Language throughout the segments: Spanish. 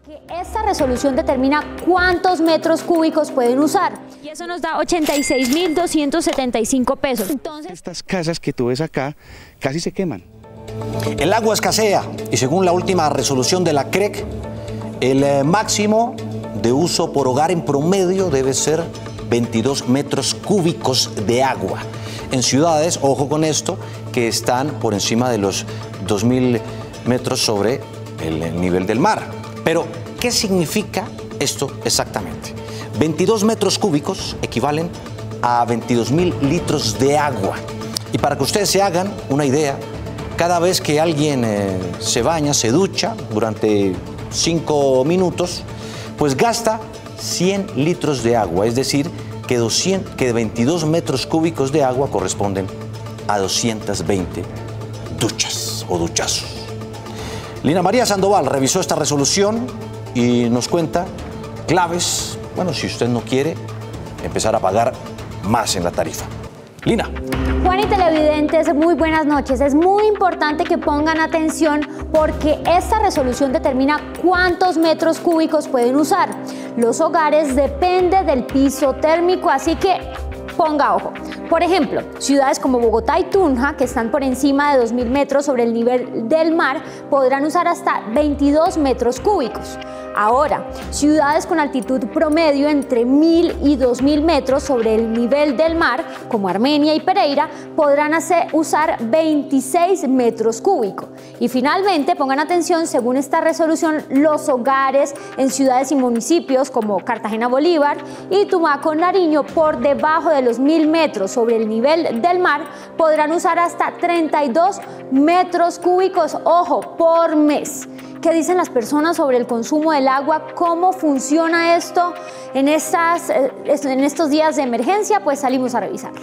porque esta resolución determina cuántos metros cúbicos pueden usar y eso nos da 86.275 pesos. Entonces, estas casas que tú ves acá casi se queman. El agua escasea y según la última resolución de la CREC, el máximo de uso por hogar en promedio debe ser 22 metros cúbicos de agua. En ciudades, ojo con esto, que están por encima de los 2.000 metros sobre el nivel del mar. Pero, ¿qué significa esto exactamente? 22 metros cúbicos equivalen a 22.000 litros de agua. Y para que ustedes se hagan una idea, cada vez que alguien se baña, se ducha durante 5 minutos, pues gasta 100 litros de agua, es decir, que 22 metros cúbicos de agua corresponden a 220 duchas o duchazos. Lina María Sandoval revisó esta resolución y nos cuenta claves, bueno, si usted no quiere empezar a pagar más en la tarifa. Lina. Juan y televidentes, muy buenas noches. Es muy importante que pongan atención porque esta resolución determina cuántos metros cúbicos pueden usar. Los hogares dependen del piso térmico, así que ponga ojo. Por ejemplo, ciudades como Bogotá y Tunja, que están por encima de 2.000 metros sobre el nivel del mar, podrán usar hasta 22 metros cúbicos. Ahora, ciudades con altitud promedio entre 1.000 y 2.000 metros sobre el nivel del mar, como Armenia y Pereira, podrán usar 26 metros cúbicos. Y finalmente, pongan atención, según esta resolución, los hogares en ciudades y municipios como Cartagena Bolívar y Tumaco Nariño, por debajo de los 1.000 metros sobre el nivel del mar, podrán usar hasta 32 metros cúbicos, ojo, por mes. ¿Qué dicen las personas sobre el consumo del agua? ¿Cómo funciona esto en estos días de emergencia? Pues salimos a revisarlo.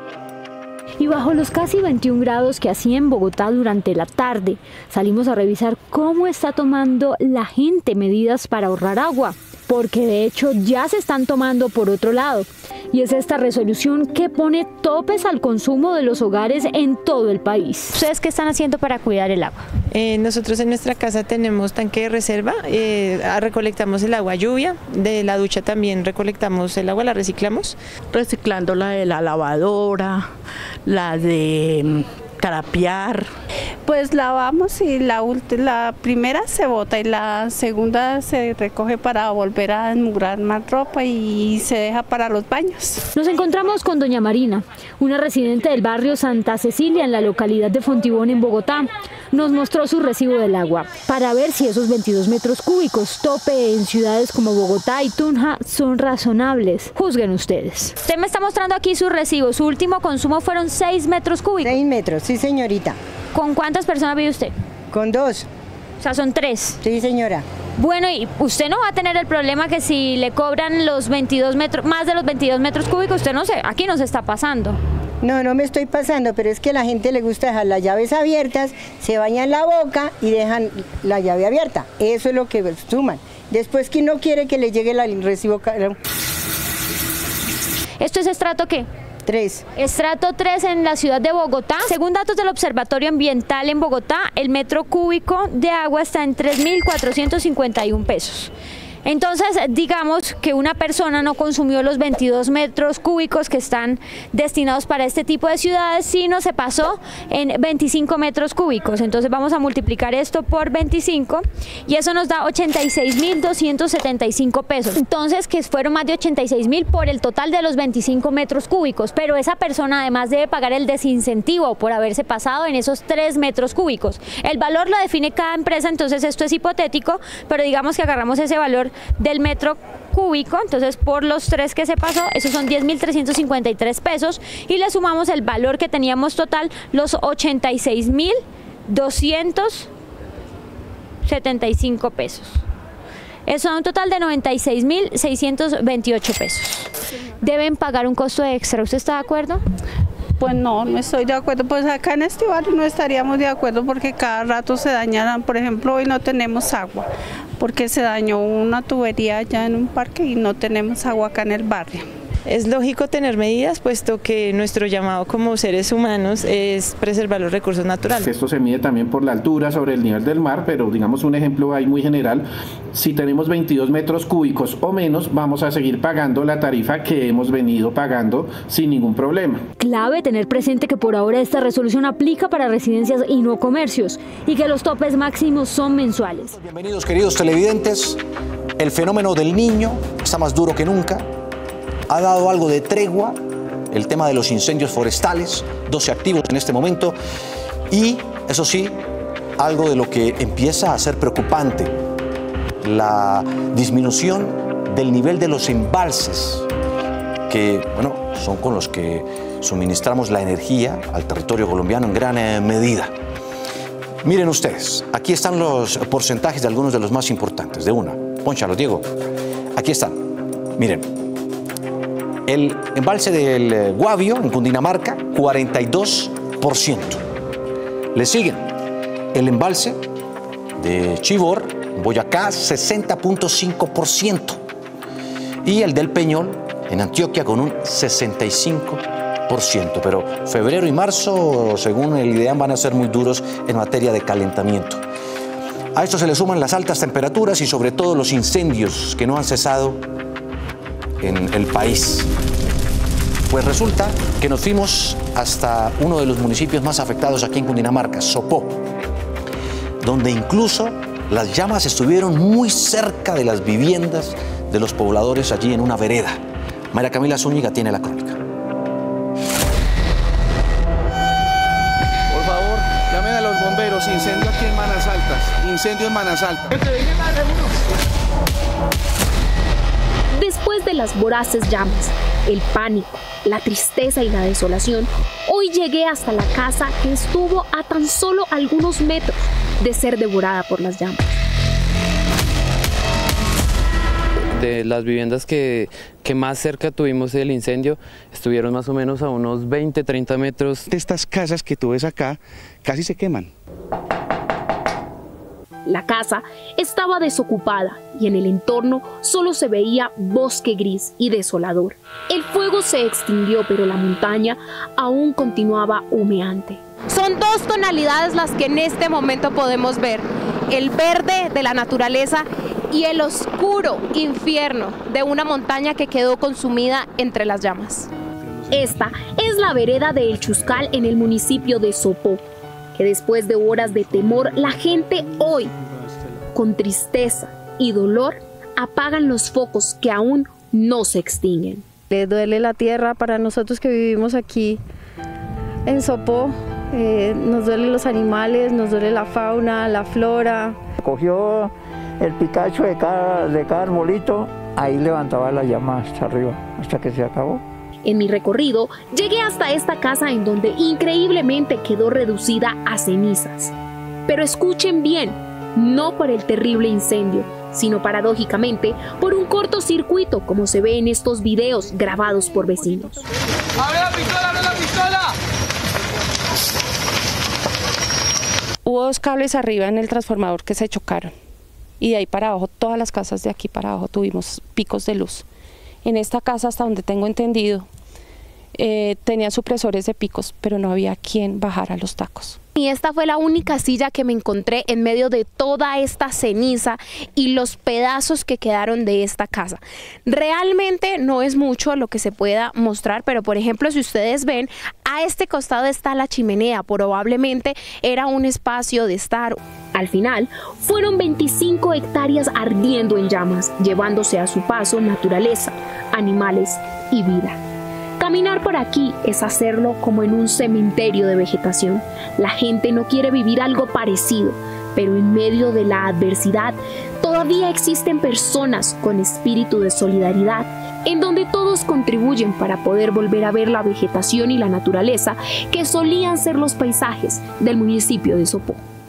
Y bajo los casi 21 grados que hacía en Bogotá durante la tarde, salimos a revisar cómo está tomando la gente medidas para ahorrar agua, porque de hecho ya se están tomando por otro lado. Y es esta resolución que pone topes al consumo de los hogares en todo el país. ¿Ustedes qué están haciendo para cuidar el agua? Nosotros en nuestra casa tenemos tanque de reserva, recolectamos el agua lluvia, de la ducha también recolectamos el agua, la reciclamos. Reciclando la de la lavadora, la de trapear. Pues lavamos y la primera se bota y la segunda se recoge para volver a desmugrar más ropa y se deja para los baños. Nos encontramos con doña Marina, una residente del barrio Santa Cecilia en la localidad de Fontibón en Bogotá. Nos mostró su recibo del agua para ver si esos 22 metros cúbicos tope en ciudades como Bogotá y Tunja son razonables. Juzguen ustedes. Usted me está mostrando aquí su recibo. Su último consumo fueron 6 metros cúbicos. 6 metros, sí señorita. ¿Con cuántas personas vive usted? Con 2. O sea, son 3. Sí señora. Bueno, y usted no va a tener el problema que si le cobran los 22 metros, más de los 22 metros cúbicos, usted no sé, aquí no se está pasando. No, no me estoy pasando, pero es que a la gente le gusta dejar las llaves abiertas, se bañan la boca y dejan la llave abierta. Eso es lo que suman. Después, ¿quién no quiere que le llegue el recibo? ¿Esto es estrato qué? 3. Estrato 3 en la ciudad de Bogotá. Según datos del Observatorio Ambiental en Bogotá, el metro cúbico de agua está en 3.451 pesos. Entonces, digamos que una persona no consumió los 22 metros cúbicos que están destinados para este tipo de ciudades, sino se pasó en 25 metros cúbicos. Entonces vamos a multiplicar esto por 25 y eso nos da 86.275 pesos. Entonces, que fueron más de 86.000 por el total de los 25 metros cúbicos, pero esa persona además debe pagar el desincentivo por haberse pasado en esos 3 metros cúbicos. El valor lo define cada empresa, entonces esto es hipotético, pero digamos que agarramos ese valor del metro cúbico, entonces por los 3 que se pasó, esos son 10.353 pesos y le sumamos el valor que teníamos total, los 86.275 pesos. Eso da un total de 96.628 pesos. Deben pagar un costo extra, ¿usted está de acuerdo? Pues no estoy de acuerdo, pues acá en este barrio no estaríamos de acuerdo porque cada rato se dañan, por ejemplo hoy no tenemos agua porque se dañó una tubería allá en un parque y no tenemos agua acá en el barrio. Es lógico tener medidas, puesto que nuestro llamado como seres humanos es preservar los recursos naturales. Esto se mide también por la altura sobre el nivel del mar, pero digamos un ejemplo ahí muy general, si tenemos 22 metros cúbicos o menos, vamos a seguir pagando la tarifa que hemos venido pagando sin ningún problema. Clave tener presente que por ahora esta resolución aplica para residencias y no comercios, y que los topes máximos son mensuales. Bienvenidos, queridos televidentes. El fenómeno del Niño está más duro que nunca. Ha dado algo de tregua el tema de los incendios forestales, 12 activos en este momento, y eso sí, algo de lo que empieza a ser preocupante, la disminución del nivel de los embalses, que bueno, son con los que suministramos la energía al territorio colombiano en gran medida. Miren ustedes, aquí están los porcentajes de algunos de los más importantes, de una. Pónchalo, Diego. Aquí están. Miren. El embalse del Guavio, en Cundinamarca, 42%. Le siguen el embalse de Chivor, en Boyacá, 60.5%. Y el del Peñol, en Antioquia, con un 65%. Pero febrero y marzo, según el IDEAM, van a ser muy duros en materia de calentamiento. A esto se le suman las altas temperaturas y sobre todo los incendios que no han cesado en el país. Pues resulta que nos fuimos hasta uno de los municipios más afectados aquí en Cundinamarca, Sopó, donde incluso las llamas estuvieron muy cerca de las viviendas de los pobladores allí en una vereda. María Camila Zúñiga tiene la crónica. Por favor, llamen a los bomberos, incendio aquí en Manasaltas, incendio en Manasaltas. Después de las voraces llamas, el pánico, la tristeza y la desolación, hoy llegué hasta la casa que estuvo a tan solo algunos metros de ser devorada por las llamas. De las viviendas que más cerca tuvimos del incendio, estuvieron más o menos a unos 20, 30 metros. Estas casas que tú ves acá casi se queman. La casa estaba desocupada y en el entorno solo se veía bosque gris y desolador. El fuego se extinguió, pero la montaña aún continuaba humeante. Son dos tonalidades las que en este momento podemos ver: el verde de la naturaleza y el oscuro infierno de una montaña que quedó consumida entre las llamas. Esta es la vereda de El Chuscal en el municipio de Sopó, que después de horas de temor, la gente hoy, con tristeza y dolor, apagan los focos que aún no se extinguen. Le duele la tierra para nosotros que vivimos aquí en Sopó. Nos duelen los animales, nos duele la fauna, la flora. Cogió el picacho de cada arbolito, ahí levantaba la llama hasta arriba, hasta que se acabó. En mi recorrido, llegué hasta esta casa en donde increíblemente quedó reducida a cenizas. Pero escuchen bien, no por el terrible incendio, sino paradójicamente por un cortocircuito, como se ve en estos videos grabados por vecinos. ¡A ver la pistola, a ver la pistola! Hubo dos cables arriba en el transformador que se chocaron. Y de ahí para abajo, todas las casas de aquí para abajo tuvimos picos de luz. En esta casa, hasta donde tengo entendido, tenía supresores de picos, pero no había quien bajara los tacos. Y esta fue la única silla que me encontré en medio de toda esta ceniza y los pedazos que quedaron de esta casa. Realmente no es mucho lo que se pueda mostrar, pero por ejemplo, si ustedes ven, a este costado está la chimenea, probablemente era un espacio de estar. Al final, fueron 25 hectáreas ardiendo en llamas, llevándose a su paso naturaleza, animales y vida. Caminar por aquí es hacerlo como en un cementerio de vegetación. La gente no quiere vivir algo parecido, pero en medio de la adversidad todavía existen personas con espíritu de solidaridad, en donde todos contribuyen para poder volver a ver la vegetación y la naturaleza que solían ser los paisajes del municipio de Sopó.